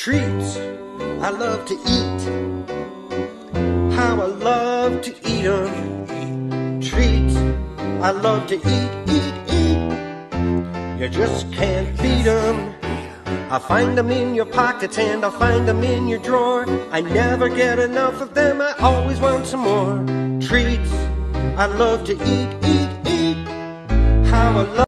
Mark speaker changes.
Speaker 1: Treats I love to eat. How I love to eat 'em. Treats I love to eat. You just can't beat 'em. I find 'em in your pockets and I find 'em in your drawer. I never get enough of them, I always want some more. Treats I love to eat. How I love